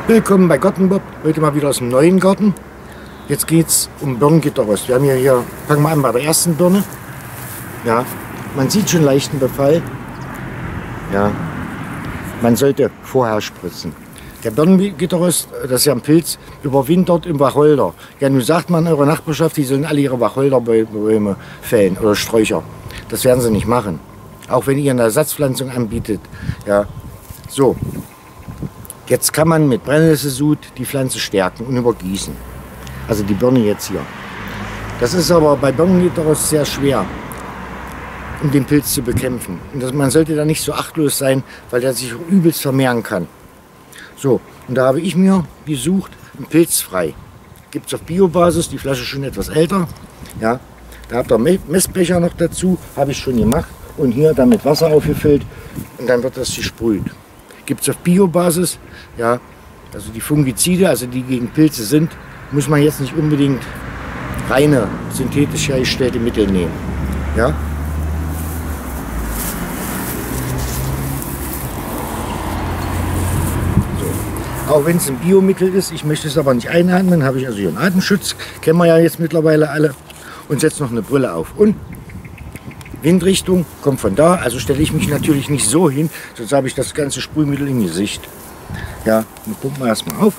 Willkommen bei Gartenbob. Heute mal wieder aus dem neuen Garten. Jetzt geht es um Birnengitterrost. Wir haben hier, fangen wir an bei der ersten Birne. Ja, man sieht schon leichten Befall. Ja, man sollte vorher spritzen. Der Birnengitterrost, das ist ja ein Pilz, überwintert im Wacholder. Ja, nun sagt man in eurer Nachbarschaft, die sollen alle ihre Wacholderbäume fällen oder Sträucher. Das werden sie nicht machen. Auch wenn ihr eine Ersatzpflanzung anbietet. Ja, so. Jetzt kann man mit Brennesselsud die Pflanze stärken und übergießen. Also die Birne jetzt hier. Das ist aber bei Birnengitterrost sehr schwer, um den Pilz zu bekämpfen. Und man sollte da nicht so achtlos sein, weil der sich übelst vermehren kann. So, und da habe ich mir gesucht, einen Pilzfrei. Gibt es auf Biobasis, die Flasche ist schon etwas älter. Ja, da habt ihr Messbecher noch dazu, habe ich schon gemacht. Und hier dann mit Wasser aufgefüllt und dann wird das gesprüht. Gibt es auf Biobasis, ja, also die Fungizide, also die gegen Pilze sind, muss man jetzt nicht unbedingt reine, synthetisch hergestellte Mittel nehmen. Ja. So. Auch wenn es ein Biomittel ist, ich möchte es aber nicht einatmen, habe ich also hier einen Atemschutz, kennen wir ja jetzt mittlerweile alle, und setze noch eine Brille auf. Und Windrichtung kommt von da, also stelle ich mich natürlich nicht so hin, sonst habe ich das ganze Sprühmittel im Gesicht. Ja, dann gucken wir erstmal auf.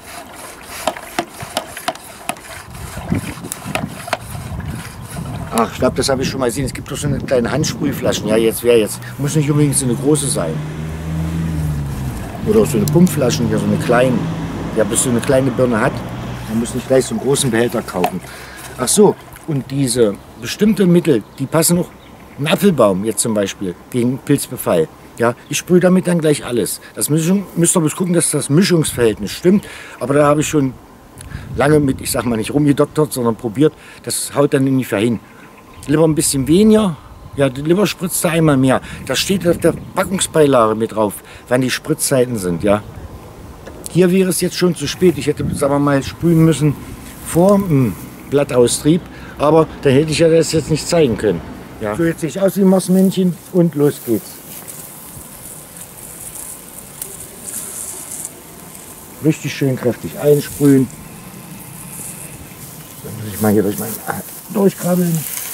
Ach, ich glaube, das habe ich schon mal gesehen. Es gibt doch so eine kleine Handsprühflaschen. Ja, jetzt muss nicht unbedingt so eine große sein. Oder so eine Pumpflaschen, ja, so eine kleine. Ja, bis so eine kleine Birne hat, man muss nicht gleich so einen großen Behälter kaufen. Ach so, und diese bestimmten Mittel, die passen auch. Ein Apfelbaum jetzt zum Beispiel gegen Pilzbefall. Ja, ich sprühe damit dann gleich alles. Das müsst ihr bloß gucken, dass das Mischungsverhältnis stimmt. Aber da habe ich schon lange mit, ich sag mal nicht rumgedoktert, sondern probiert. Das haut dann ungefähr hin. Lieber ein bisschen weniger, ja, lieber spritzt da einmal mehr. Das steht auf der Packungsbeilage mit drauf, wann die Spritzzeiten sind. Ja. Hier wäre es jetzt schon zu spät. Ich hätte, sagen wir mal, sprühen müssen vor dem Blattaustrieb. Aber da hätte ich ja das jetzt nicht zeigen können. Ja. So, jetzt sehe ich aus wie ein Marsmännchen und los geht's. Richtig schön kräftig einsprühen. Dann muss ich mal hier durchkrabbeln.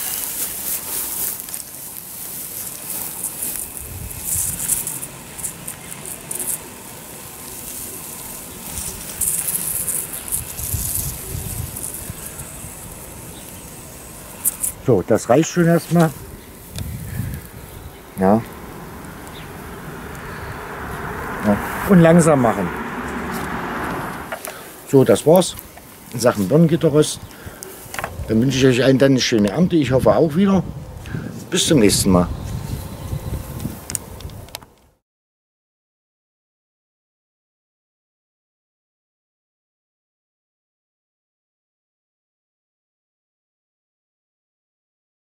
So, das reicht schon erstmal. Ja. Ja. Und langsam machen. So, das war's in Sachen Birnengitterrost. Dann wünsche ich euch allen dann eine schöne Ernte. Ich hoffe auch wieder. Bis zum nächsten Mal.